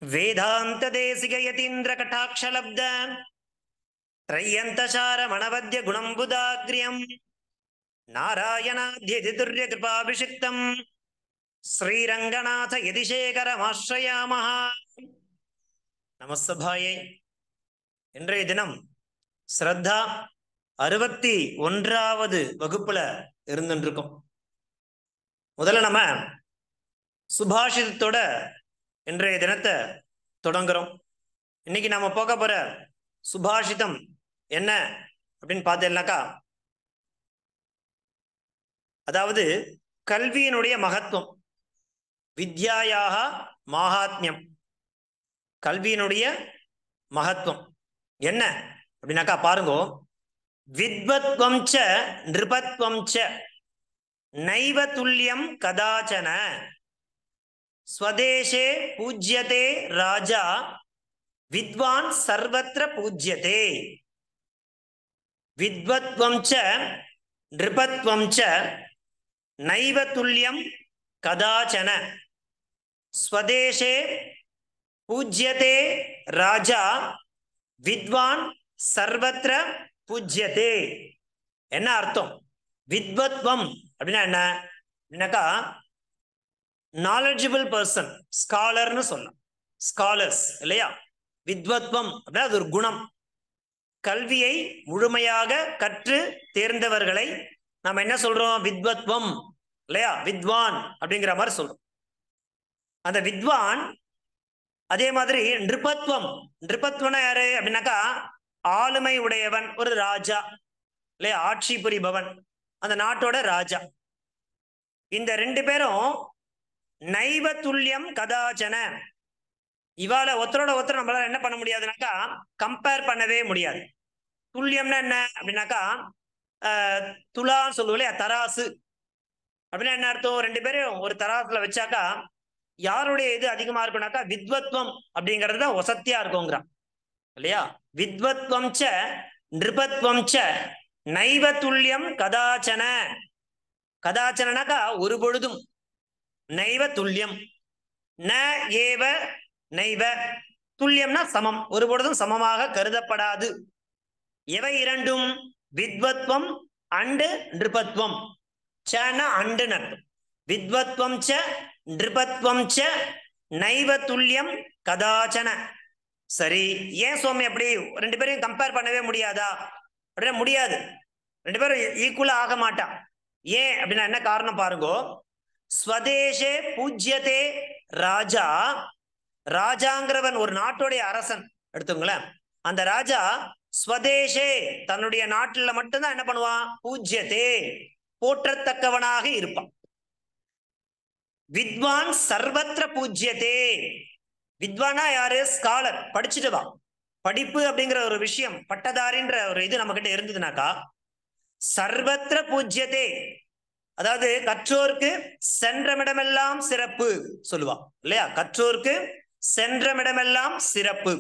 वेदांत देशिक यतीन्द्र कटाक्षलब्ध त्रय्यन्तचार मनवद्य गुणम्बुदाग्र्यं नारायणाद्यतितुर्य कृपाभिषिक्तं श्रीरंगनाथ यदिशेखरमाश्रयामः. நமஸ்தபாயே. இன்றைய தினம் ஸ்ரத்தா 61வது வகுப்புல இருந்துருக்கோம். முதல்ல நம்ம சுபாஷிதத்தோட இன்றைய தினத்தை தொடங்குறோம். இன்னைக்கு நாம பார்க்க போற சுபாஷிதம் என்ன அப்படின்னு பார்த்தேன்னாக்கா, அதாவது கல்வியினுடைய மகத்துவம், வித்யாயாக மாஹாத்மியம், கல்வியினுடைய மகத்துவம் என்ன அப்படின்னாக்கா பாருங்க. வித்வத்வம் ச நிருபத்வம் ச நைவ துல்லியம் கதாச்சன ஸ்வதேசே பூஜ்யதே ராஜா வித்வான் சர்வத்ர பூஜ்யதே. வித்வத்வம் ச நிருபத்வம் ச நைவ துல்லியம் கதாச்சன ஸ்வதேசே பூஜ்யதே ராஜா வித்வான் சர்வத்ர பூஜ்யதே. என்ன அர்த்தம்? வித்வத்வம் அப்படின்னா என்ன அப்படின்னாக்கா, நாலெட்ஜபிள் பர்சன், ஸ்காலர்னு சொல்லலாம். ஸ்காலர்ஸ் இல்லையா? வித்வத்வம் அப்படின்னா அது ஒரு குணம். கல்வியை முழுமையாக கற்று தேர்ந்தவர்களை நாம என்ன சொல்றோம்? வித்வத்வம் இல்லையா? வித்வான் அப்படிங்கிற மாதிரி சொல்றோம். அந்த வித்வான் அதே மாதிரி நிருபத்வம், நிருபத்வம்னா யாரு அப்படின்னாக்கா ஆளுமை உடையவன், ஒரு ராஜா இல்லையா? ஆட்சி புரிபவன், அந்த நாட்டோட ராஜா. இந்த ரெண்டு பேரும் நைவ துல்லியம் கதாச்சன, இவாள ஒருத்தரோட ஒருத்தர் நம்மளால என்ன பண்ண முடியாதுனாக்கா கம்பேர் பண்ணவே முடியாது. துல்லியம்னா என்ன அப்படின்னாக்கா துலான்னு சொல்லுவோம் இல்லையா? தராசு அப்படின்னா என்ன அர்த்தம்? ரெண்டு பேரும் ஒரு தராசுல வச்சாக்கா யாருடைய இது அதிகமா இருக்கும்னாக்கா வித்வத்வம் அப்படிங்கிறது தான் வசத்தியா இருக்குங்கிறான் இல்லையா? வித்வத்வம் ச நிருபத்வம் ச நைவ துல்லியம் கதாச்சன. கதாச்சனாக்கா ஒரு பொழுதும், நைவ துல்லியம், ந ஏவ நைவ, துல்லியம்னா சமம், ஒரு பொழுதும் சமமாக கருதப்படாது. எவை இரண்டும்? வித்வத்வம் அண்டு நிருபத்வம். சன அண்டு அர்த்தம். வித்வத்வம் ச நிருபத்வம் ச நைவ துல்லியம் கதாச்சன. சரி, ஏன் சுவாமி அப்படி ரெண்டு பேரையும் கம்பேர் பண்ணவே முடியாதா அப்படின்னா முடியாது. ரெண்டு பேரும் ஈக்குவலா ஆக மாட்டான். ஏன் அப்படின்னா என்ன காரணம் பாருங்க. ஸ்வதேசே பூஜ்யதே ராஜா, ராஜாங்கிறவன் ஒரு நாட்டுடைய அரசன் எடுத்துங்களேன். அந்த ராஜா ஸ்வதேசே தன்னுடைய நாட்டுல மட்டும்தான் என்ன பண்ணுவான்? பூஜ்யதே போற்றத்தக்கவனாக இருப்பான். வித்வான் சர்வத்ர பூஜ்யதே. வித்வானா யாரு? ஸ்காலர், படிச்சுட்டுவா. படிப்பு அப்படிங்கிற ஒரு விஷயம், பட்டதாரின்ற ஒரு இது நம்ம கிட்ட இருந்ததுனாக்கா சர்வத்ர பூஜ்யதே, அதாவது கற்றோருக்கு சென்றமிடமெல்லாம் சிறப்பு சொல்லுவா இல்லையா? கற்றோருக்கு சென்றமிடமெல்லாம் சிறப்பு.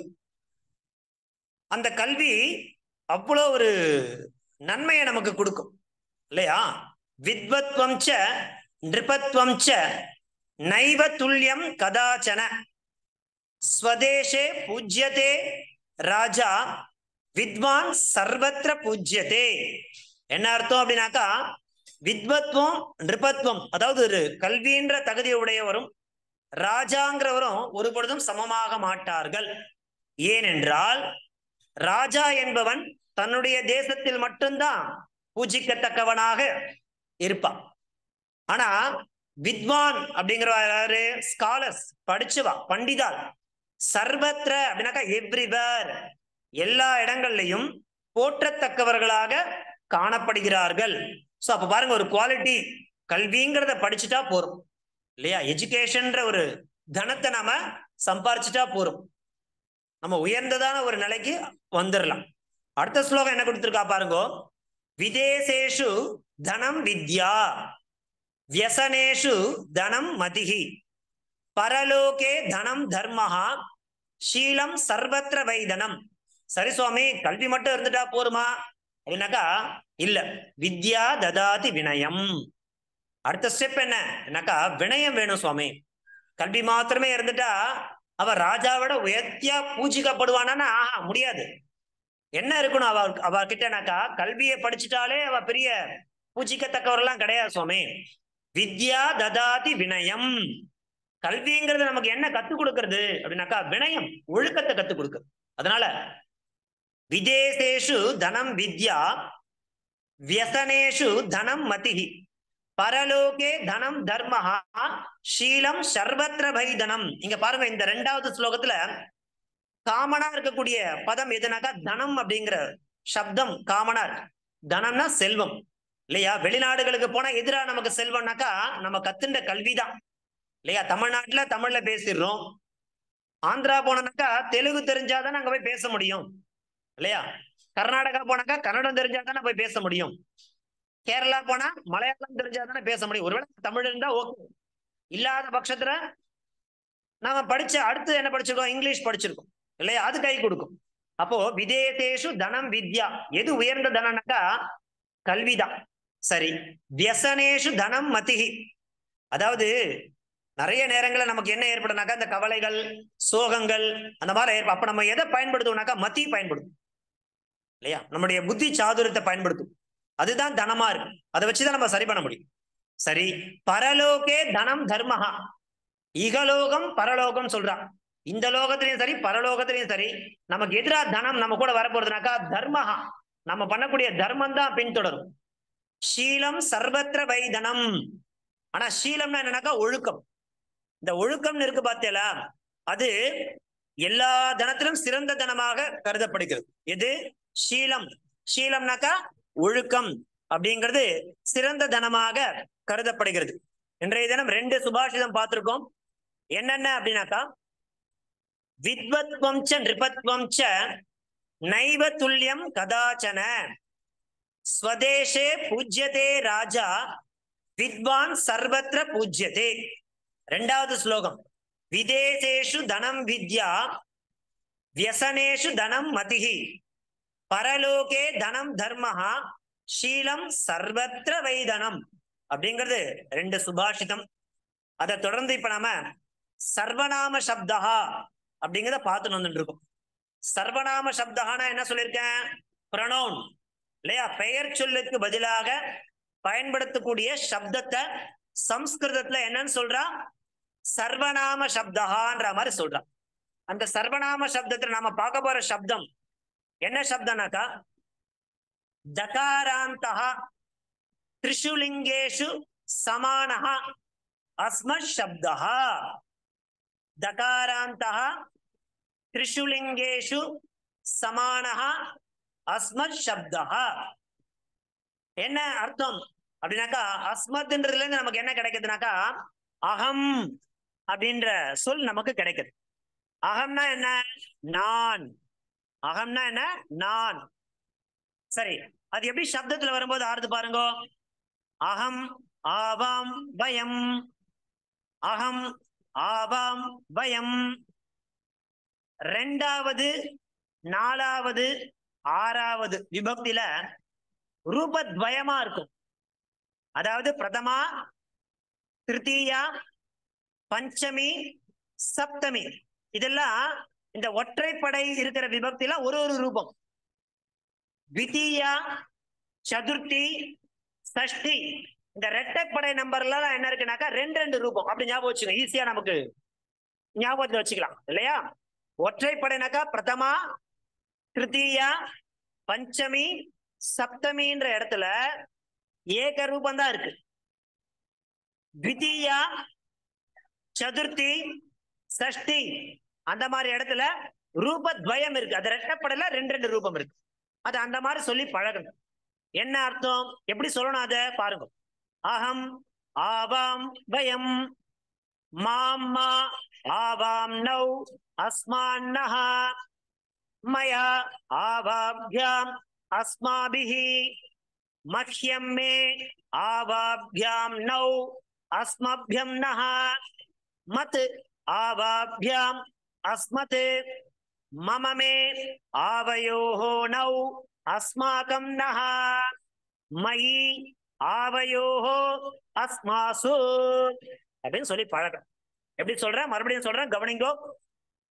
அந்த கல்வி அவ்வளோ ஒரு நன்மையை நமக்கு கொடுக்கும் இல்லையா? வித்வத்வம் ச நிருபத்வம் ச நைவ துல்லியம் கதாச்சன ஸ்வதேசே பூஜ்யதே ராஜா வித்வான் சர்வத்ர பூஜ்யதே. என்ன அர்த்தம் அப்படின்னாக்கா, வித்வத்வம் நிருபத்வம், அதாவது ஒரு கல்வின்ற தகுதியை உடையவரும் ராஜாங்கிறவரும் ஒரு பொழுதும் சமமாக மாட்டார்கள். ஏனென்றால் ராஜா என்பவன் தன்னுடைய தேசத்தில் மட்டும்தான் பூஜிக்கத்தக்கவனாக இருப்பான். ஆனா வித்வான் அப்படிங்கிற ஸ்காலர்ஸ், படிச்சுவா, பண்டிதால், சர்வத்ர அப்படின்னாக்கா எவ்ரிவேர், எல்லா இடங்கள்லையும் போற்றத்தக்கவர்களாக காணப்படுகிறார்கள். ஸோ அப்ப பாருங்க, ஒரு குவாலிட்டி, கல்விங்கிறத படிச்சுட்டா போறோம் இல்லையா? எஜுகேஷன்ற ஒரு தனத்தை நாம சம்பாரிச்சுட்டா போறோம், நம்ம உயர்ந்ததான ஒரு நிலைக்கு வந்துடலாம். அடுத்த ஸ்லோகம் என்ன கொடுத்திருக்கா பாருங்க. விதேசேஷு தனம் வித்யா வியசனேஷு தனம் மதிஹி பரலோகே தனம் தர்மஹா ஷீலம் சர்வத்ர வைதனம். சரி சுவாமி, கல்வி மட்டும் இருந்துட்டா போருமா அப்படின்னாக்கா இல்ல. வித்யா ததாதி வினயம். அடுத்த ஸ்டெப் என்னன்னாக்கா வினயம் வேணும் சுவாமி. கல்வி மாத்திரமே இருந்துட்டா அவ ராஜாவோட உயர்த்தியா பூஜிக்கப்படுவானா? ஆஹா, முடியாது. என்ன இருக்கணும் அவ கிட்டனாக்கா, கல்வியை படிச்சுட்டாலே அவ பெரிய பூஜிக்கத்தக்கவரெல்லாம் கிடையாது சுவாமி. வித்யா ததாதி வினயம். கல்விங்கிறது நமக்கு என்ன கத்துக் கொடுக்கறது அப்படின்னாக்கா, வினயம், ஒழுக்கத்தை கத்துக் கொடுக்குறது. அதனால விதேசேஷு தனம் வித்யா, வியசனேஷு தனம் மதிஹி, பரலோகே தனம் தர்மஹா, ஷீலம் சர்வத்ர பைதனம். இங்க பாருங்க, இந்த 2வது ஸ்லோகத்துல காமனா இருக்கக்கூடிய பதம் எதுனாக்கா தனம் அப்படிங்கிற சப்தம் காமனா இருக்கு. தனம்னா செல்வம் இல்லையா? வெளிநாடுகளுக்கு போனா எதிரா நமக்கு செல்வம்னாக்கா நம்ம கத்துண்ட கல்விதான் இல்லையா? தமிழ்நாட்டுல தமிழ்ல பேசிடுறோம். ஆந்திரா போனாக்கா தெலுங்கு தெரிஞ்சாதான் அங்க போய் பேச முடியும் இல்லையா? கர்நாடகா போனாக்கா கன்னடம் தெரிஞ்சாதானே போய் பேச முடியும். கேரளா போனா மலையாளம் தெரிஞ்சாதானே பேச முடியும். ஒருவேளை தமிழ் இருந்தா ஓகே. இல்லாத பட்சத்துல நாம படிச்ச அடுத்து என்ன படிச்சிருக்கோம்? இங்கிலீஷ் படிச்சிருக்கோம் இல்லையா? அது கை கொடுக்கும். அப்போ விதேசேஷு தனம் வித்யா, எது உயர்ந்த தனம்னாக்கா கல்விதான். சரி, வியசனேஷு தனம் மதிஹி, அதாவது நிறைய நேரங்களில் நமக்கு என்ன ஏற்படுனாக்கா இந்த கவலைகள் சோகங்கள் அந்த மாதிரி ஏற்படும். அப்ப நம்ம எதை பயன்படுத்துவோம்னாக்கா மதி பயன்படுத்தும் இல்லையா? நம்முடைய புத்தி சாதுரியத்தை பயன்படுத்தும். அதுதான் தனமா இருக்கு. அதை வச்சுதான் நம்ம சரி பண்ண முடியும். சரி, பரலோகே தனம் தர்மஹா, இகலோகம் பரலோகம் சொல்றான். இந்த லோகத்திலையும் சரி பரலோகத்திலையும் சரி நமக்கு எதிரா தனம் நம்ம கூட வரப்போறதுனாக்கா தர்மஹா, நம்ம பண்ணக்கூடிய தர்மம் தான் பின்தொடரும். ஷீலம் சர்வத்ர வைதனம். ஆனா ஷீலம்னா என்னன்னாக்கா ஒழுக்கம். இந்த ஒழுக்கம்னு இருக்கு பார்த்தீங்களா, அது எல்லா தனத்திலும் சிறந்த தனமாக கருதப்படுகிறது. எது? ஷீலம். ஷீலம்னாக்கா ஒழுக்கம் அப்படிங்கிறது சிறந்த தனமாக கருதப்படுகிறது. இன்றைய தினம் 2 சுபாஷிதம் பார்த்திருக்கோம். என்னென்ன அப்படின்னாக்கா, வித்வத்வம் ச நிருபத்வம் ச நைவ துல்லியம் கதாச்சன, ஸ்வதேசே பூஜ்யதே ராஜா, வித்வான் சர்வத்ர பூஜ்யதே. 2வது ஸ்லோகம், விதேசேஷு தனம் வித்யா, வியசனேஷு தனம் மதிஹி, பரலோகே தனம் தர்மஹா, ஷீலம் சர்வத்ர வைதனம் அப்படிங்கிறது 2 சுபாஷிதம். அதை தொடர்ந்து இப்ப நாம சர்வநாம சப்தா அப்படிங்கிறத பார்த்துட்டு வந்துட்டு இருக்கோம். சர்வநாம சப்தகானா என்ன சொல்லியிருக்கேன்? ப்ரொனவுன் இல்லையா? பெயர் சொல்லுக்கு பதிலாக பயன்படுத்தக்கூடிய சப்தத்தை சம்ஸ்கிருதத்துல என்னன்னு சொல்றா? சர்வநாம சப்தகான்ற மாதிரி சொல்றா. அந்த சர்வநாம சப்தத்துல நாம பார்க்க போற சப்தம் என்ன சப்தம்னாக்கா, தகாராந்தஹ த்ரிஷுலிங்கேஷு சமானஹ அஸ்மத் சப்தஹ. தகாராந்தஹ த்ரிஷுலிங்கேஷு சமானஹ அஸ்மத் சப்தஹ. என்ன அர்த்தம் அப்படின்னாக்கா, அஸ்மத்ன்றதுல இருந்து நமக்கு என்ன கிடைக்குதுனாக்கா, அகம் அப்படின்ற சொல் நமக்கு கிடைக்குது. அகம்னா என்ன? நான். அகம்னா என்ன? நான். சரி, அது எப்படி சப்தத்துல வரும்போது ஆறுது பாருங்க. அகம் ஆவாம் பயம், அகம் ஆவாம் பயம். 2வது 4வது 6வது விபக்தியில ரூபத்வயமா இருக்கும். அதாவது பிரதமா, திருத்தீயா, பஞ்சமி, சப்தமி, இதெல்லாம் இந்த ஒற்றைப்படை இருக்கிற விபக்தியில ஒரு ரூபம். த்விதீயா, சதுர்த்தி, சஷ்டி, இந்த இரட்டைப்படை நம்பர்ல என்ன இருக்குனாக்கா 2 ரூபம். அப்படி ஞாபகம் வச்சுக்கோங்க, ஈஸியா நமக்கு ஞாபகத்துல வச்சுக்கலாம் இல்லையா? ஒற்றைப்படைனாக்கா பிரதமா, திருத்தீயா, பஞ்சமி, சப்தமின்ற இடத்துல ஏக ரூபம் தான் இருக்கு. த்விதீயா, சதுர்த்தி, சஷ்டி அந்த மாதிரி இடத்துல ரூபத்வயம் இருக்கு. அது இரட்டைப்படையில 2 ரூபம் இருக்கு. அது அந்த மாதிரி சொல்லி பழகணும். என்ன அர்த்தம், எப்படி சொல்லணும் அத பாருங்க. அகம் ஆவாம் பயம், மாம்மா ஆவாம் நௌ அஸ்மான்னஹ, மயா ஆவாப்யாம் அஸ்மாபிஹி, மஹ்யம் மே ஆவாப்யாம் நௌ அஸ்மப்யம் நஹ, மத் ஆவாப்யாம் அஸ்மத், மம மே ஆவயோஹோ நௌ அஸ்மாகம் நஹ, மயி ஆவயோஹோ அஸ்மாசு அப்படின்னு சொல்லி பழக்கம். எப்படி சொல்றேன்? மறுபடியும் சொல்றேன், கவனிங்கோ.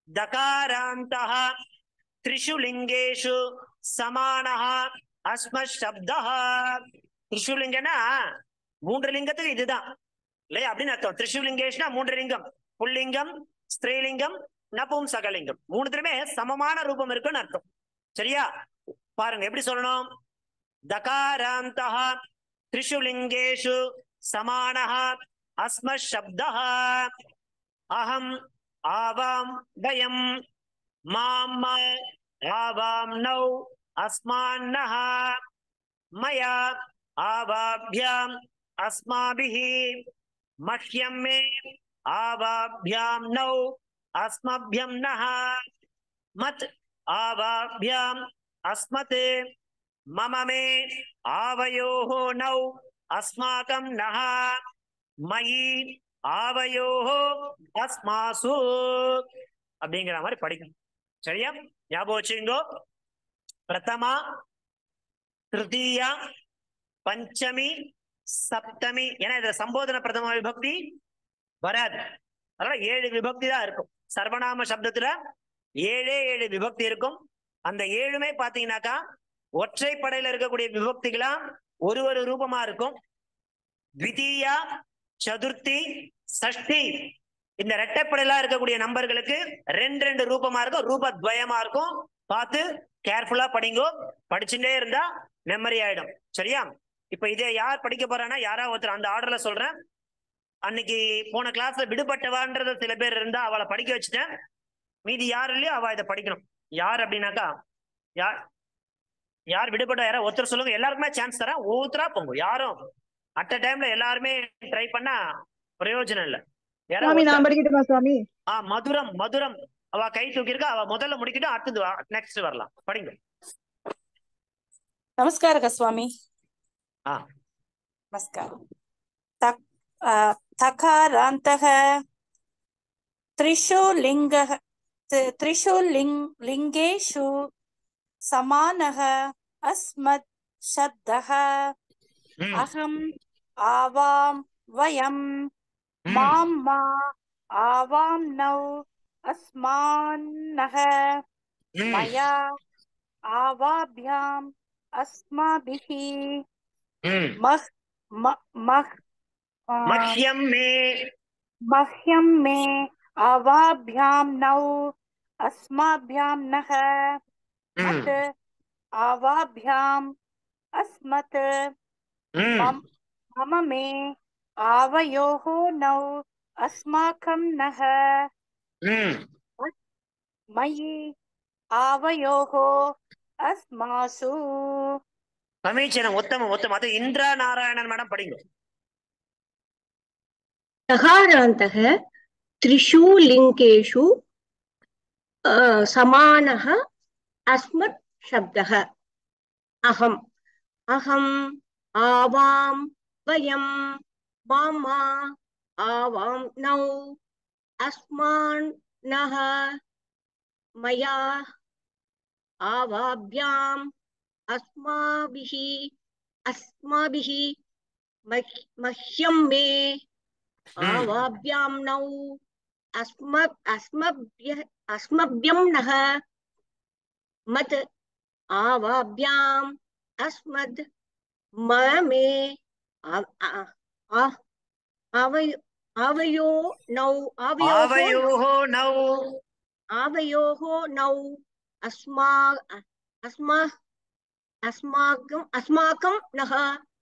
दकारान्तः त्रिषु लिंगेषु समानः अस्मत् शब्दः. त्रिषु लिंगना மூன்று லிங்கத்துக்கு இதுதான் இல்லையா அப்படின்னு அர்த்தம். त्रिषु लिंगेशना மூன்று லிங்கம், புல்லிங்கம், ஸ்திரீலிங்கம், நபும்சகலிங்கம், மூணுத்துலயுமே சமமான ரூபம் இருக்குன்னு அர்த்தம். சரியா? பாருங்க எப்படி சொல்லணும். दकारान्तः त्रिषु लिंगेषु समानः अस्मत् शब्दः. अहम् आवां वयं माम आवां नौ अस्मान्नः मया आवाभ्याम् अस्माभिः मह्यं मे आवाभ्यां नौ अस्मभ्यं नः मत् आवाभ्याम् अस्मत् मम मे आवयोः नौ अस्माकं नः मयि आवयोः अस्मासु அப்படிங்கிற மாதிரி படிக்கணும். சரியா? ஞாபகம் வச்சுங்கோ. பிரதமா, திருத்தீயா, பஞ்சமி, சப்தமி. ஏன்னா இதுல சம்போதன பிரதம விபக்தி வராது. அதனால 7 விபக்தி தான் இருக்கும். சர்வநாம சப்தத்துல 7 விபக்தி இருக்கும். அந்த 7மே பாத்தீங்கன்னாக்கா ஒற்றைப்படையில இருக்கக்கூடிய விபக்திகளா ஒரு ரூபமா இருக்கும். த்விதீயா, சதுர்த்தி, சஷ்டி இந்த இரட்டைப்படையில இருக்கக்கூடிய நம்பர்களுக்கு 2 ரூபமா இருக்கும். ரூபத்வயமா இருக்கும். பார்த்து கேர்ஃபுல்லா படிங்கோ. படிச்சுட்டே இருந்தா மெமரி ஆயிடும். சரியா? இப்ப இதை யார் படிக்க போறான்னா யாராவது ஒருத்தர் அந்த ஆர்டர்ல சொல்றேன். அன்னைக்கு போன கிளாஸ்ல விடுபட்டவான்றத சில பேர் இருந்தா அவளை படிக்க வச்சுட்டேன். மீதி யார் இல்லையோ அவ இதை படிக்கணும். யார் அப்படின்னாக்கா யார் விடுபட்ட யாரா ஒருத்தர் சொல்லுங்க. எல்லாருக்குமே சான்ஸ் தரேன். ஒவ்வொருத்தரா போங்க. யாரும் அட் அ டைம்ல எல்லாருமே ட்ரை பண்ணா பிரயோஜனம் இல்லை. மதுரம் மதுரம் அவ கை தூக்கி இருக்கா. அவ முதல்ல முடிக்கிட்டு அடுத்தது நெக்ஸ்ட் வரலாம். படிங்க. நமஸ்கார சுவாமி. நமஸ்காரம். தகாராந்தः त्रिषु लिंगेषु समानः अस्मत् शब्दः. अहम् आवां वयं मां मा आवां नौ अस्मान्नः मया आवाभ्याम् अस्माभिः मह्यं मे आवाभ्यां नौ अस्माभ्यां नः मत् आवाभ्याम् अस्मत् मम मे आवयोः नौ अस्माकं नः मयि आवयोः अस्मासु. சமீச்சனம். உத்தமம் உத்தமம். அது இந்திரா நாராயணன் மேடம் படிங்க. தகாராந்தः त्रिषु लिंगेषु समानः अस्मत् शब्दः. अहम् आवां वयं माम आवां नौ अस्मान्नः मया आवाभ्याम् अस्माभिः मह्यं मे आवाभ्यां नौ अस्मभ्यं नः मत् आवाभ्याम् अस्मद् मे आवयोः नौ अस्माकं नः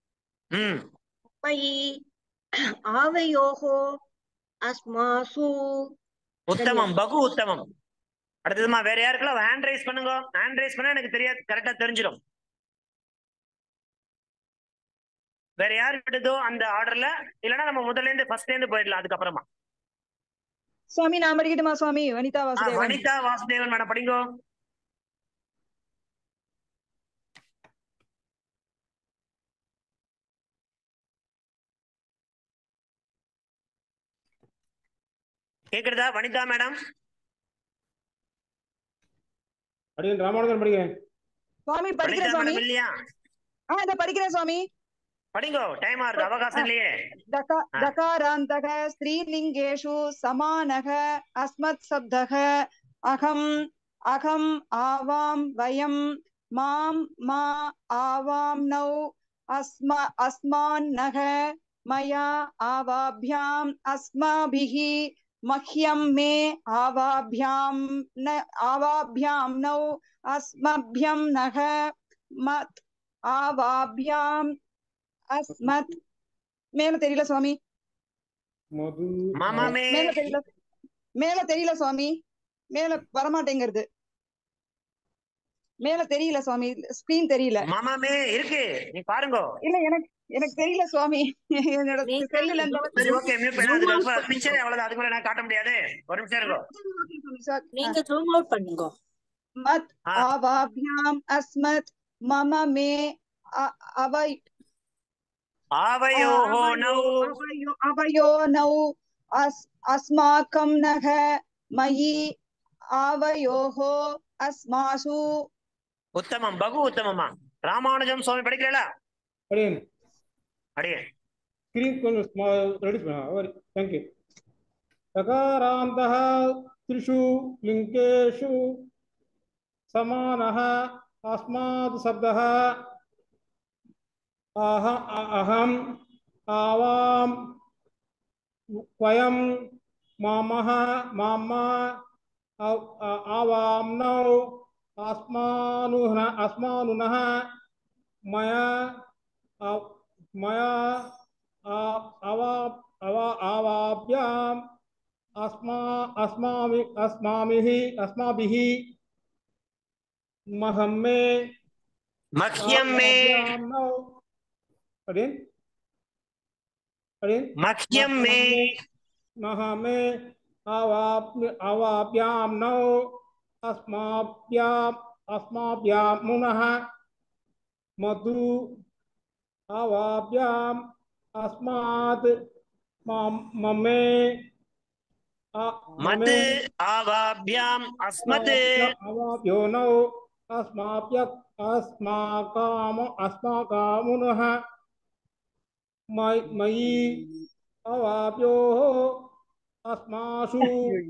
मयि आवयोः अस्मासु. உத்தமம். பகு உத்தமம். அடுத்ததுமா வேற யாருக்கெல்லாம் ஹேண்ட் ரைஸ் பண்ணுங்க. ஹேண்ட் ரைஸ் பண்ணா எனக்கு தெரியாது, கரெக்டா தெரிஞ்சிடும். வேற யாரு விடுதோ அந்த ஆர்டர்ல, இல்லைன்னா நம்ம முதல்ல இருந்து ஃபர்ஸ்ட்ல இருந்து போயிடலாம். அதுக்கப்புறமா சுவாமி நான் படிக்கட்டுமா சுவாமி? வனிதா வாசுதேவன். வனிதா வாசுதேவன் மேடம் படிங்க. கேக்குறதா வனிதா மேடம்? படிங்க. ராமானுஜன் படிங்க. சுவாமி படிக்கிறேன் சுவாமி. இல்லையா? இத படிக்கிறேன் சுவாமி. படிங்கோ. டைம் ஆகுது, அவகாசம் இல்லையே. दकारान्तः स्त्रीलिङ्गेषु समानः अस्मत् शब्दः. अहम् अहम् आवां वयं मां मा आवां नौ अस्मान्नः मया आवाभ्याम् अस्माभिः मह्यं मे आवाभ्यां नौ अस्मभ्यं नः मत् आवाभ्याम् अस्मत् மேல தெரியல சுவாமி மது மம மே மேல தெரியல சுவாமி மேல வரமாட்டேங்கிறது மேல தெரியல சுவாமி ஸ்கிரீன் தெரியல மம மே இருக்கு, நீ பாருங்க. இல்ல எனக்கு தெரியல சுவாமி என்னோட செல்லுல சரி, ஓகே, மியூட் பண்ணு. அதுக்கு பிக்சரே அவ்வளவுதான், அதுக்கு மேல நான் காட்ட முடியாது. ஒரு நிமிஷம் இருங்க. நீங்க ஜூம் அவுட் பண்ணுங்க. மத் ஆவாபியாம் அஸ்மத் மம மே அவை ஆவயோஹோ நௌ அவயோ நௌ அஸ்மாக்கம் நக மயி ஆவயோஹோ அஸ்மாசு. உத்தமம், பகு உத்தமமா. ராமானுஜம் சுவாமி படிக்கிறா? அடியேன் அடியே ஸ்கிரீன் கொஞ்சம் ரெடி பண்ண. தேங்க்யூ. சகாராந்தः त्रिषु लिङ्गेषु समानः अस्मात् शब्दः अहम् आवां वयं मामः मामा आवाम्नौ अस्मानुनः मया मया आवाभ्याम् अस्माभिः मह्यं मे மஹ்யம் மே மஹ்யம் மே मे आवाभ्यां नौ अस्माभ्यां मुनः मधु आवाभ्याम् अस्मात् ममे மது ஆவாபியாம் அஸ்மத் अवाभ्यो नौ अस्माकामुनः मयि अवाभ्योः अस्मासु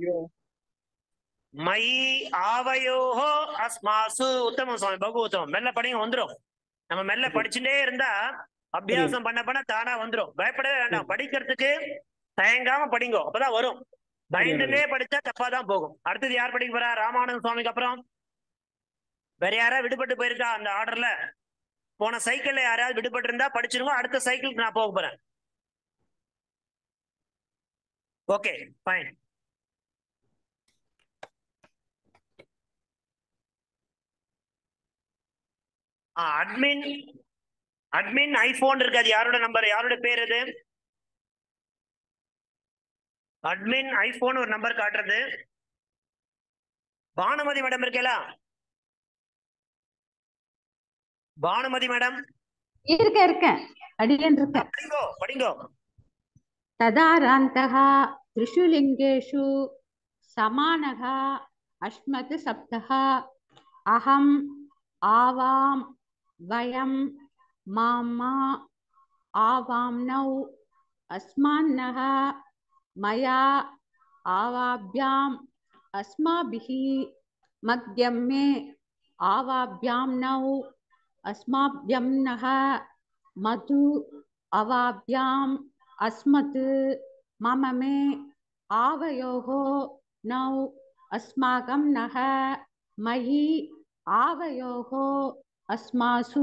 மயி ஆவயோஹோ அஸ்மாசு. உத்தமம் சுவாமி, பகு உத்தமம். மெல்ல படிங்க, வந்துரும். நம்ம மெல்ல படிச்சுட்டே இருந்தா அபியாசம் பண்ண பண்ண தானா வந்துரும். பயப்படவே வேண்டாம். படிக்கிறதுக்கு தயங்காம படிங்க, அப்பதான் வரும். பயந்துட்டே படிச்சா தப்பாதான் போகும். அடுத்தது யார் படிக்க போறா? ராமானந்த சுவாமிக்கு அப்புறம் வேற யாராவது விடுபட்டு போயிருக்கா அந்த ஆர்டர்ல? போன சைக்கிள்ல யாராவது விடுபட்டு இருந்தா படிச்சிருங்க. அடுத்த சைக்கிளுக்கு நான் போக போறேன். Okay, fine. Admin admin iPhone இருக்காது. யாரோட நம்பர், யாரோட பேர் இது? அட்மின் ஐபோன் ஒரு நம்பர் காட்டுறது. பானுமதி மேடம் இருக்கேலா? பானுமதி மேடம் இருக்கேன் அடியேன் இருக்கேன். படிங்கோ படிங்கோ. ததாராந்தः त्रिषु लिङ्गेषु समानः अश्मत् शब्दः अहम् आवां वयं मामा आवाम्नौ अस्मान्नः मया आवाभ्याम् अस्माभिः मध्यं मे आवाभ्यां नौ अस्माभ्यं नः मधु अवाभ्याम् अस्मत् मम मे आवयोः नौ अस्माकं नः मयि आवयोः अस्मासु.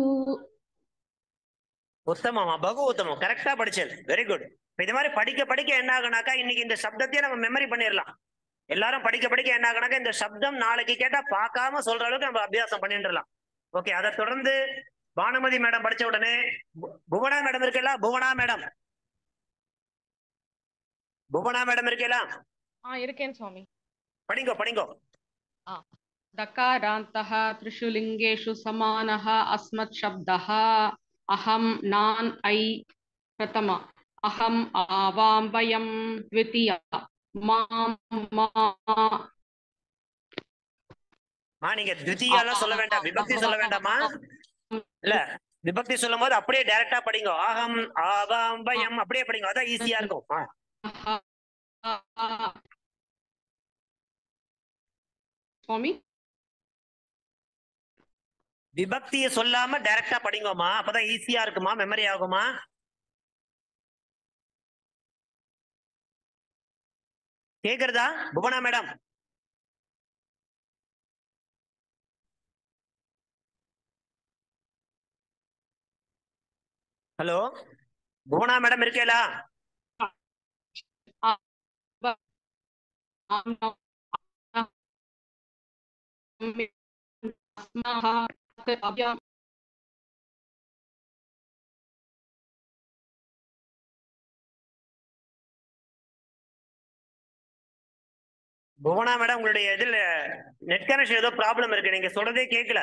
உத்தமமா, பகு உத்தமம். கரெக்டா படிச்சது, வெரி குட். இது மாதிரி படிக்க படிக்க என்ன ஆகுனாக்கா, இன்னைக்கு இந்த சப்தத்தையே நம்ம மெமரி பண்ணிடலாம். எல்லாரும் படிக்க படிக்க என்ன ஆகுனாக்கா, இந்த சப்தம் நாளைக்கு கேட்டா பார்க்காம சொல்ற அளவுக்கு நம்ம அபியாசம் பண்ணிட்டுலாம். ஓகே, அதை தொடர்ந்து பானுமதி மேடம் படிச்ச உடனே புவனா மேடம் இருக்கல? புவனா மேடம், புவனா மேடம் இருக்கேலா? இருக்கேன் சுவாமி. படிங்கோ படிங்கோ. दकारान्तः त्रिषु लिङ्गेषु समानः अस्मत् शब्दः अहं नान् ऐ प्रथम अहम् आवां वयं द्वितीय मां मा. நீங்க द्वितीयाலாம் சொல்ல வேண்டாம், விபக்தி சொல்ல வேண்டாமா? இல்ல, விபக்தி சொல்லும் போது அப்படியே டைரக்டா படிங்க. அகம் ஆவாம் வயம் அப்படியே படிங்க, அதான் ஈஸியா இருக்கும். சுவாமி. விபக்தியை சொல்லாம டைரக்டா படிங்கோமா, அப்பதான் ஈஸியா இருக்குமா, மெமரி ஆகுமா. கேக்குறதா Bhuvana madam? Hello Bhuvana madam இருக்கேலா? புவனா மேடம் உங்களுடைய இதுல நெட் கனெக்ஷன் ஏதோ ப்ராப்ளம் இருக்கு, நீங்க சொல்றதே கேட்கல.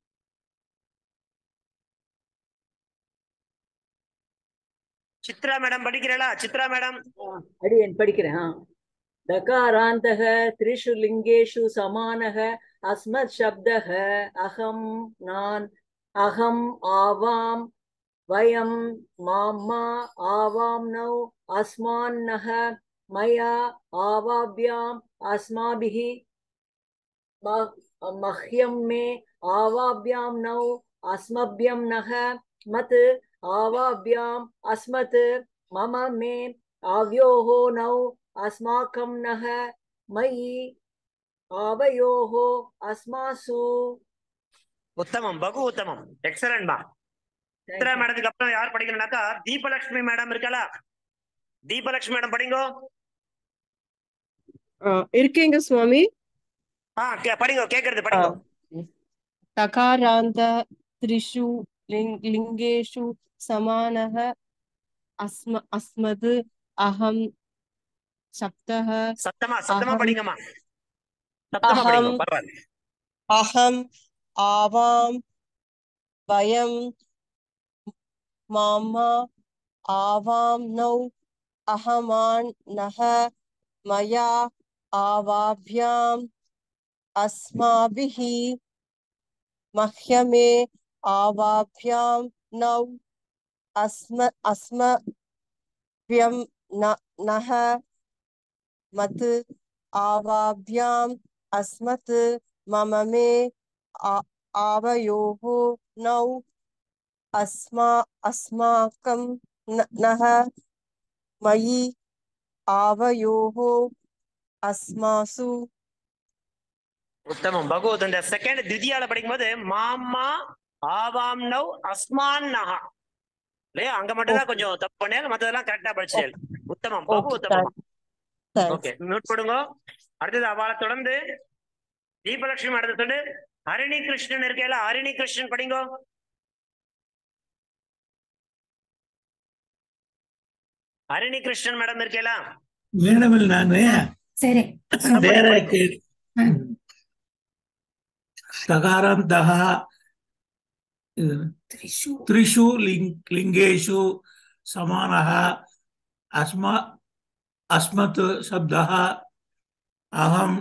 சித்ரா மேடம் படிக்கிறீங்களா? சித்ரா மேடம் அடியேன் படிக்கிறேன். दकारान्तः त्रिषु लिङ्गेषु समानः अस्मत् शब्दः अहं नान् अहम् आवां वयं माम्मा आवाम्नौ अस्मान्नः मया आवाभ्याम् अस्माभिः मह्यं मे आवाभ्यां नौ अस्मभ्यं नः मत् आवाभ्याम् अस्मत् मम मे आव्योः नौ अस्माकं नः मयि आवयोः अस्मासु. உத்தமம், பகு உத்தமம், எக்ஸலன்ட் மா. சித்ரா மேடத்துக்கு அப்புறம் யார் படிக்கணும்னாக்கா தீபலட்சுமி மேடம் இருக்காளா? தீபலட்சுமி மேடம் படிங்கோ. இருக்கீங்க சுவாமி. படிங்கோ, கேக்குறது படிங்கோ. தகாராந்த त्रिषु लिङ्गेषु समानः अस्मद् अहं शब्दः சத்தமா படிங்கம்மா, சத்தமா படிங்க, பரவாயில்லை. अहम् आवां वयं मामा आवां नौ अहमान् नः मया आवाभ्याम् अस्माभिः मह्यमे आवाभ्यां नौ अस्मभ्यं नः मत् आवाभ्याम् अस्मत् मम मे आवयोः नौ अस्माकं नः मयि आवयोः अस्मासु. உத்தமம், பகவத். இந்த செகண்ட் திதியால படிக்கும்போது மாமா ஆவாம் நவ் அஸ்மான் நஹா இல்லையா, அங்க மட்டும் தான் கொஞ்சம் தப்பு பண்ணேன், மத்ததெல்லாம் கரெக்டா படிச்சேன். உத்தமம், பகு உத்தமம். ஓகே, மியூட் போடுங்க. அடுத்தது அவளை தொடர்ந்து தீபலட்சுமி அடுத்து சொல்லு. ஹரிணி கிருஷ்ணன் இருக்கேல, ஹரிணி கிருஷ்ணன் படிங்கோ. ஹரிணி கிருஷ்ணன் மேடம் இருக்கேலா? மேடம் நானு சரி தகாராந்தः त्रिषु लिङ्गेषु समानः अस्मत् शब्दः अहम्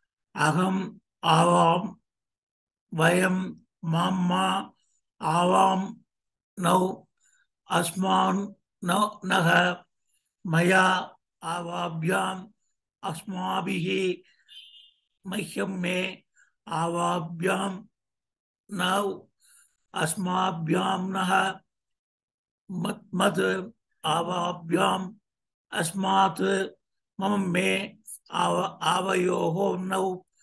आवां वयं माम्मा आवां नौ अस्मान् नः मया आवाभ्याम् अस्माभिः मह्यं मे आवाभ्याम् नौ अस्माभ्यां नः मत् आवाभ्याम् अस्मात् मम मे आवयोः नौ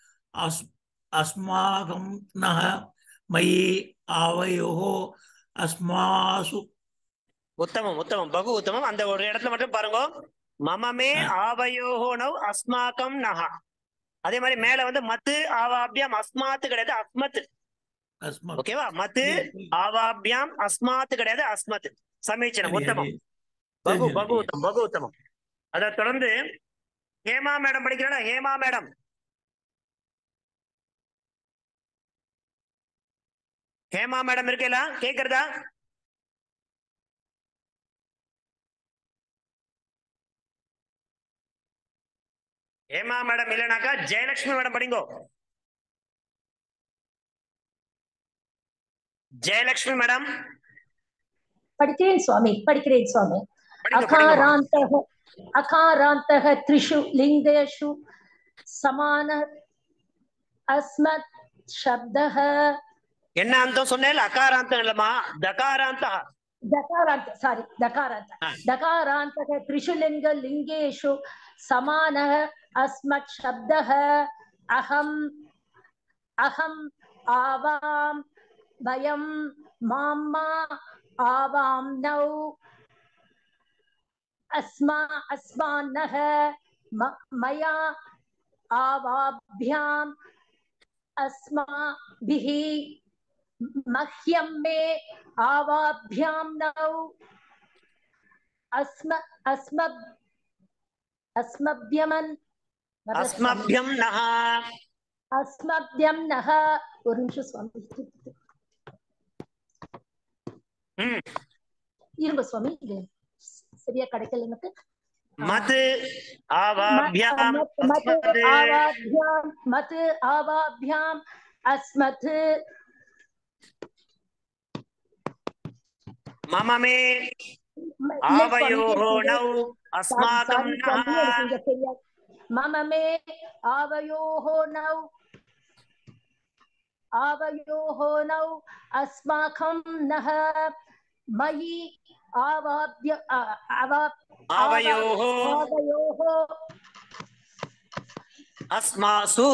अस्माकं नः मयि आवयोः अस्मासु. உத்தமம், உத்தமம், பகு உத்தமம். அந்த ஒரு இடத்துல மட்டும் பாருங்க, மமமே ஆவயோஹோ நவ் அஸ்மாக்கம் நஹா. அதே மாதிரி மேல வந்து மத்து ஆவாபியாம் அஸ்மாத்து கிடையாது, அஸ்மத். ஓகேவா? மத்து ஆவாபியாம் அஸ்மாத்து கிடையாது, அஸ்மத். சமீச்சனம், உத்தமம், பகு பகு உத்தமம், பகு உத்தமம். அதை தொடர்ந்து ஹேமா மேடம் படிக்கிறா. ஹேமா மேடம், ஹேமா மேடம் இருக்கேலா? கேக்குறதா? ஹேமா மேடம் இல்லைனாக்கா ஜெயலட்சுமி மேடம் படிங்கோ. ஜெயலட்சுமி மேடம் படிக்கிறேன் சுவாமி, படிக்கிறேன் சுவாமி. அகாராந்தः त्रिषु लिङ्गेषु समान अस्मत् शब्दः என்ன அந்தம் சொன்னேன்? அகாராந்தம் இல்லம்மா, தகாராந்தா. दकारान्त सारी दकारान्तः त्रिषु लिङ्गेषु समानः अस्मत् शब्दः अहम् आवां वयं माम्मा आवां नौ अस्मान्नः मया आवाभ्याम् अस्माभिः मह्यं मे आवाभ्यां नौ अस्मभ्यं नः ஒரு நிமிஷம் சுவாமி இருங்க சுவாமி, இது சரியா கிடைக்கல எனக்கு. மத் ஆவாभ्याम மத் ஆவாभ्याम अस्मत् मम मे आवयोः नौ अस्माकं नः मम मे आवयोः नौ अस्माकं नः मयि आवयोः अस्मासु.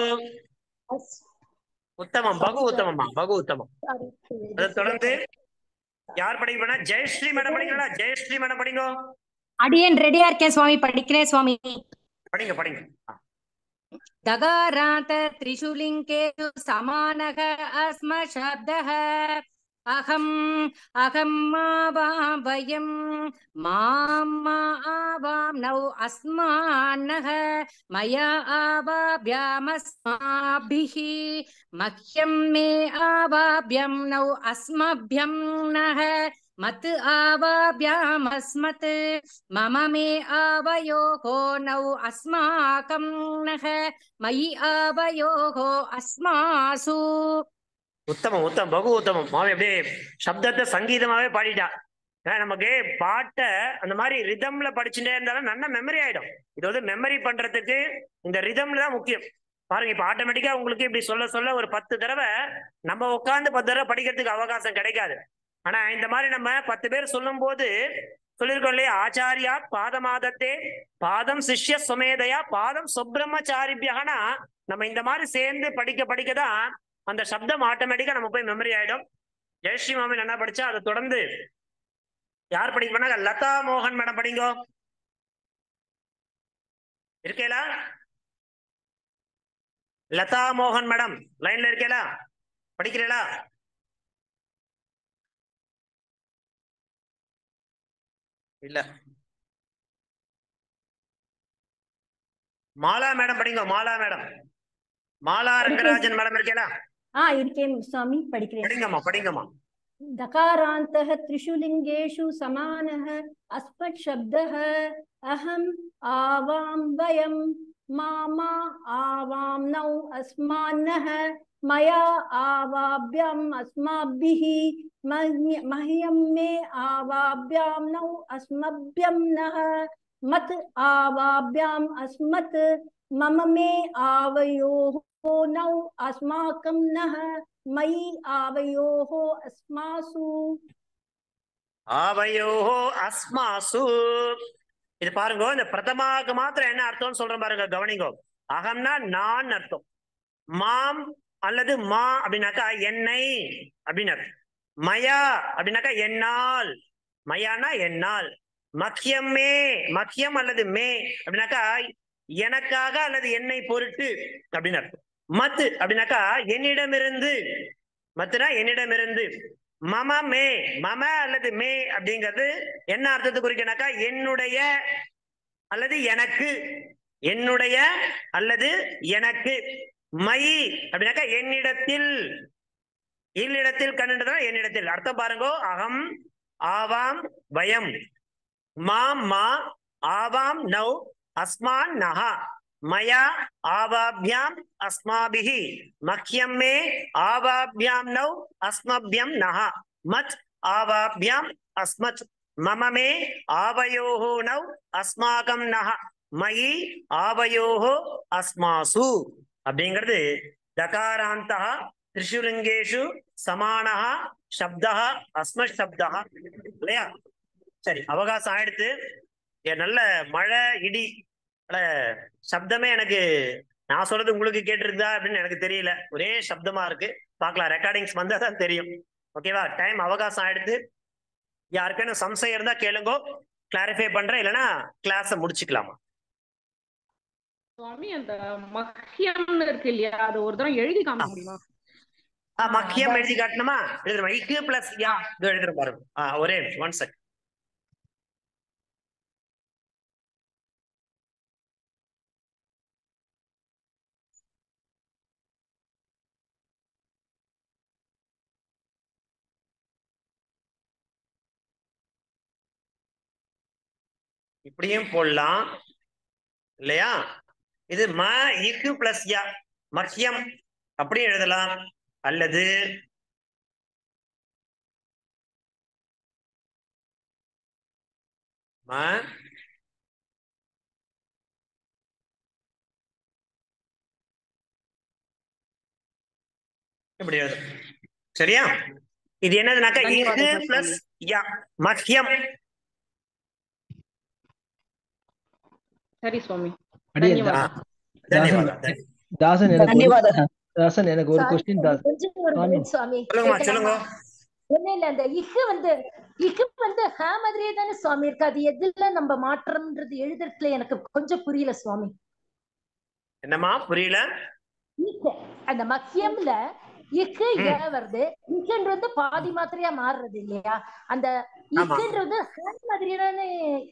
उत्तमம், பகு உத்தமம்மா, பகு உத்தமம். அதை தொடர்ந்து யார் படிக்கணும்னா ஜெயஸ்ரீ மேடம் படிங்களா? ஜெயஸ்ரீ மேடம் படிங்க. அடியேன் ரெடியா இருக்கேன் சுவாமி, படிக்கிறேன் சுவாமி. படிங்க படிங்க. दगारान्त त्रिषु लिङ्गेषु समानः अस्म शब्दः अहम् आवां वयं माम्मा आवां नौ अस्मान्नः मया आवाभ्यामस्माभिः मह्यं मे आवाभ्यं नौ अस्मभ्यं नः मत् आवाभ्यामस्मत् मम मे आवयोः नौ अस्माकं नः मयि आवयोः अस्मासु. உத்தமம் உத்தமம், பகு உத்தமம். மாமி அப்படியே சப்தத்தை சங்கீதமாவே பாடிட்டா. நமக்கு பாட்டை அந்த மாதிரி ரிதம்ல படிச்சுட்டே இருந்தாலும் நல்ல மெமரி ஆயிடும். இது வந்து மெமரி பண்றதுக்கு இந்த ரிதம்ல தான் முக்கியம். பாருங்க, இப்ப ஆட்டோமேட்டிக்கா உங்களுக்கு இப்படி சொல்ல சொல்ல ஒரு 10 தடவை நம்ம உட்காந்து 10 தடவை படிக்கிறதுக்கு அவகாசம் கிடைக்காது. ஆனா இந்த மாதிரி நம்ம 10 பேர் சொல்லும் போது சொல்லியிருக்கோம் இல்லையா, ஆச்சாரியா பாதமாதத்தே பாதம் சிஷ்ய சுமேதையா பாதம் சுப்பிரமச்சாரிபியகனா, நம்ம இந்த மாதிரி சேர்ந்து படிக்க படிக்கதான் அந்த சப்தம் ஆட்டோமேட்டிக்கா நம்ம போய் மெமரி ஆயிடும். ஜெயஸ்ரீ மாமி நல்லா படிச்சா. அதை தொடர்ந்து யார் படிக்க பண்ணாங்க? லதா மோகன் மேடம் படிங்கோ. இருக்கேலா? லதா மோகன் மேடம் லைன்ல இருக்கேலா? படிக்கிறீங்களா? இல்ல. மாலா மேடம் படிங்க. மாலா மேடம், மாலா ரங்கராஜன் மேடம் இருக்கேலா? இருக்கேன் சுவாமி, படிக்கிறேன். படிங்கம்மா படிங்கம்மா. दकारान्तः त्रिषु लिङ्गेषु समानः अस्मत् शब्दः अहम् आवां वयं मामा आवां नौ अस्मान्नः मया आवाभ्याम् अस्माभिः मह्यं मे आवाभ्यां नौ अस्मभ्यं नः मत् आवाभ्याम् अस्मत् मम मे आवयोः नौ अस्माकं नः मयि आवयोः अस्मासु. आवयोः अस्मासु. இது பாருங்க, இந்த பிரதமாவுக்கு மாத்திரம் என்ன அர்த்தம்னு சொல்றேன் பாருங்க, கவனிங்கோ. அகம்னா நான் அர்த்தம். மாம் அல்லது மா அப்படின்னாக்கா என்னை அப்படின்னு அர்த்தம். மயா அப்படின்னாக்கா என்னால், மயானா என்னால். மக்கியமே, மக்கியம் அல்லது மே அப்படின்னாக்கா எனக்காக அல்லது என்னை பொருட்டு அப்படின்னு அர்த்தம். மத் அப்படின்னாக்கா என்னிடமிருந்து, மத்துனா என்னிடமிருந்து. மம மே, மம அல்லது மே அப்படிங்கிறது என்ன அர்த்தத்தை குறிக்கனாக்கா என்னுடைய அல்லது எனக்கு, என்னுடைய அல்லது எனக்கு. மயி அப்படின்னாக்கா என்னிடத்தில், என்னிடத்தில் கண்டுன்றதா என்னிடத்தில் அர்த்தம் பாருங்க. அகம் ஆவாம் வயம் மாம் மா ஆவாம் நௌ அஸ்மான் நஹா மயா ஆவாபியாம் அஸ்மாபிஹி மக்யம் மே ஆவாபியாம் நௌ அஸ்மபியம் நஹா மத் ஆவாபியாம் அஸ்மத் மம மே ஆவயோஹோ நௌ அஸ்மாகம் நஹா மயி ஆவயோஹோ அஸ்மாசு அப்படிங்கிறது டகாராந்தः त्रिषु लिंगेषु சமானः சப்தः அஸ்மத் சப்தः இல்லையா? சரி, அவகாசம் ஆயிடுத்து. நல்ல மழை இடி சப்தமே எனக்கு நான் சொல்றது உங்களுக்கு கேட்டிருந்தா அப்படின்னு எனக்கு தெரியல. ஒரே சப்தமா இருக்கு. பார்க்கலாம், ரெக்கார்டிங்ஸ் வந்தா தான் தெரியும். ஓகேவா? டைம் அவகாசம் ஆயிடுத்து. யாருக்கான சம்சயம் இருந்தா கேளுங்கோ, கிளாரிஃபை பண்றேன். இல்லைன்னா கிளாஸ முடிச்சுக்கலாமா? சுவாமி அந்த மஹ்யம்னு இருக்கு இல்லையா, அது ஒரு தடவை எழுதி காமிக்க முடியுமா? மஹ்யம் எழுதி காட்டணுமா? எழுதுறோம். இக்கு பிளஸ் யா எழுதுறோம் பாருங்க. ஒரே 1 செகண்ட். இப்படியும் போடலாம் இல்லையா? இது ம இக்கு பிளஸ் யா மஹ்யம் அப்படி எழுதலாம். அல்லது ம இப்படி எழுதும். சரியா? இது என்னதுனாக்கா இக்கு பிளஸ் யா மஹ்யம். சரி சுவாமி, தாசன் எனக்கு ஒரு क्वेश्चन சொல்லுங்க. ஒண்ணு இல்ல, அந்த இக்கு வந்து ஹ மாதிரியே தானே சுவாமி இருக்கு. அது எதுல நம்ம மாற்றம்ன்றது எழுதுறதுல எனக்கு கொஞ்சம் புரியல சுவாமி. என்னமா புரியல? அந்த மக்கியம்ல இக்கு ஏ வருது, இக்குன்றது பாதி மாத்திரையா மாறுறது இல்லையா? அந்த இக்குன்றது ஹ மாதிரியே தானே.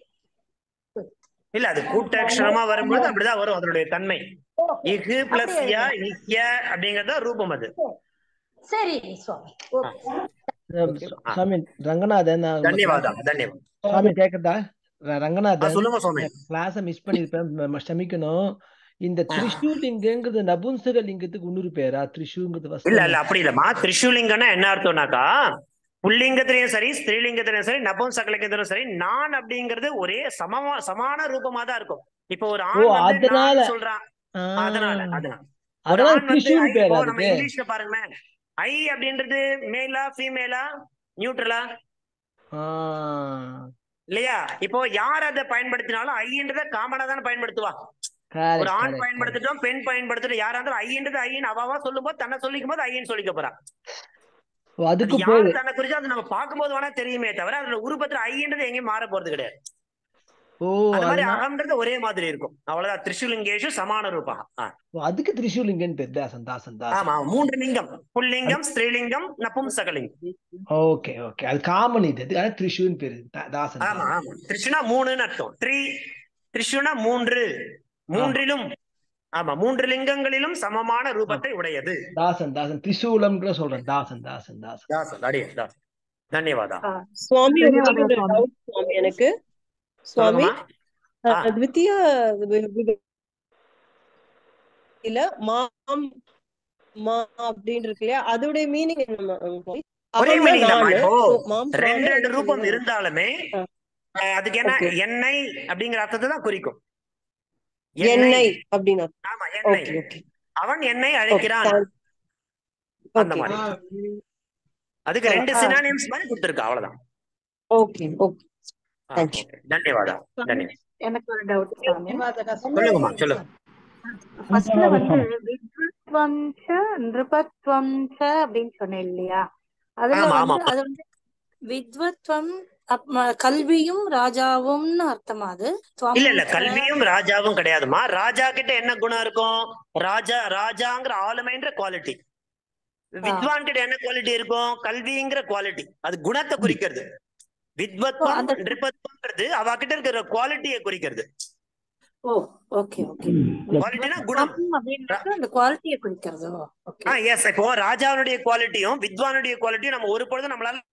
இல்ல, அது கூட்டக்ஷரமா வரும்போது அப்படிதான் வரும் அதனுடைய தன்மை. இகு பிளஸ் யா இக்ய அப்படிங்கறத ரூபம் அது. சரி சுவாமி. சுவாமி ரங்கநாதன், தன்யவாதம். சுவாமி கேக்குதா? ரங்கநாதன், சொல்லுங்க சுவாமி. கிளாஸ மிஸ் பண்ணிருப்பேன், க்ஷமிக்கணும். இந்த திரிஷூலிங்கங்கிறது நபும்சக லிங்கத்துக்கு இன்னொரு பேரா? திரிஷூங்கிறது இல்ல அப்படி இல்லம்மா. திரிஷூலிங்கம்னா என்ன அர்த்தம்னாக்கா, புல்லிங்கத்திலையும் சரி ஸ்திரீலிங்கத்திலையும் சரி நபும்சகலிங்கத்திலும் சரி நான் அப்படிங்கிறது ஒரே சமான ரூபமா தான் இருக்கும். இப்போ ஒரு ஆண் வந்து நான் சொல்றான், அதனால ஒரு ஆண் வந்து நம்ம இங்கிலீஷ்ல பாருங்க, ஐ அப்படின்றது மேலா ஃபீமேலா நியூட்ரலா இல்லையா? இப்போ யார் அதை பயன்படுத்தினாலும் ஐன்றத காமனா தானே பயன்படுத்துவா. ஒரு ஆண் பயன்படுத்திட்டோம், பெண் பயன்படுத்திட்டோம், யாரா இருந்தாலும் ஐன்றது ஐன்னு அவாவா சொல்லும் போது தன்னை சொல்லிக்கும் போது ஐன்னு சொல்லிக்க போறா. அதுக்கு தன்னை குறிச்சு அது நம்ம பார்க்கும்போது வேணா தெரியுமே தவிர அதோட உருவத்துல ஐன்றது எங்கேயும் மாற போறது கிடையாது. அந்த மாதிரி அகம்ன்றது ஒரே மாதிரி இருக்கும். அவ்வளவுதான். திரிஷூலிங்கேஷு சமான ரூபா. அதுக்கு திரிஷூலிங்கன் பேர். தாசன். ஆமா, 3 லிங்கம், புல்லிங்கம், ஸ்திரீலிங்கம், நபும்சகலிங்கம். ஓகே. அது காமன். இது திரிஷூன் பேரு. தாசன். ஆமா. திரிஷுனா 3ன்னு அர்த்தம். திரிஷுனா 3, மூன்றிலும். ஆமா, 3 லிங்கங்களிலும் சமமான ரூபத்தை உடையது. தாசன் திரிசூலம் கூட சொல்றேன். தாசன். தன்யவாதம் சுவாமி. எனக்கு சுவாமி த்விதீய இல்ல மாம் மா அப்படின்னு இருக்கு இல்லையா, அதோட மீனிங் என்ன? ஒரே மீனிங் தான். இப்போ 2 ரூபம் இருந்தாலுமே அதுக்கு என்ன எண்ணெய் அப்படிங்கிற அர்த்தத்தை தான் குறிக்கும். எண்ணெய் அப்படின்னா. ஆமா, எண்ணெய். அவன் என்னை அழைக்கிறான். அந்த மாதிரி அதுக்கு 2 சினானிம்ஸ் மாதிரி கொடுத்திருக்கா. அவ்வளவுதான். ஓகே. தன்யவாதம். எனக்கு ஒரு டவுட் சுவாமி. சொல்லுங்கம்மா, சொல்லுங்க. ஃபர்ஸ்ட்ல வந்து வித்வத்வம்ச நிருபத்வம்ச அப்படின்னு சொன்னேன் இல்லையா? அதுல வந்து அது வந்து வித்வத்வம் கல்வியும் ராஜாவும்னு அர்த்தமா? அது இல்ல கல்வியும் ராஜாவும் கிடையாதுமா. ராஜா கிட்ட என்ன குணம் இருக்கும்? ராஜாங்கிற ஆளுமைன்ற குவாலிட்டி. வித்வான் கிட்ட என்ன குவாலிட்டி இருக்கும்? கல்விங்கிற குவாலிட்டி. அது குணத்தை குறிக்கிறது. வித்வத்வம் நிருபத்வம்ன்றது அவ கிட்ட இருக்கிற குவாலிட்டியை குறிக்கிறது. குவாலிட்டினா குணம். அந்த குவாலிட்டியை குறிக்கிறது. எஸ். இப்போ ராஜாவுடைய குவாலிட்டியும் வித்வானுடைய குவாலிட்டியும் நம்ம ஒரு பொழுது நம்மளால